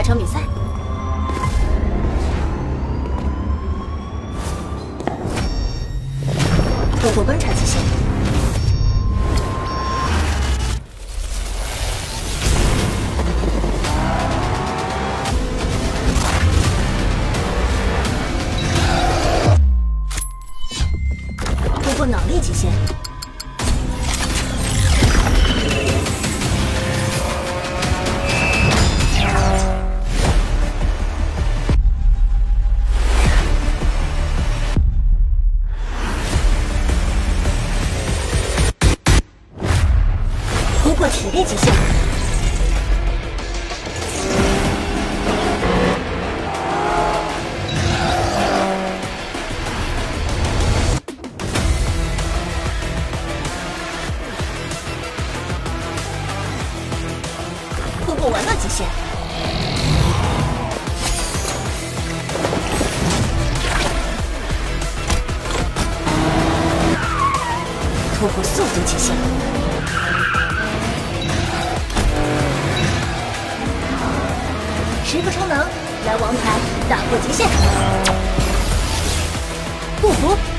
下场比赛。突破观察极限。突破脑力极限。 突破体力极限，突破玩乐极限，突破速度极限。 十个超能，来王牌打破极限，不服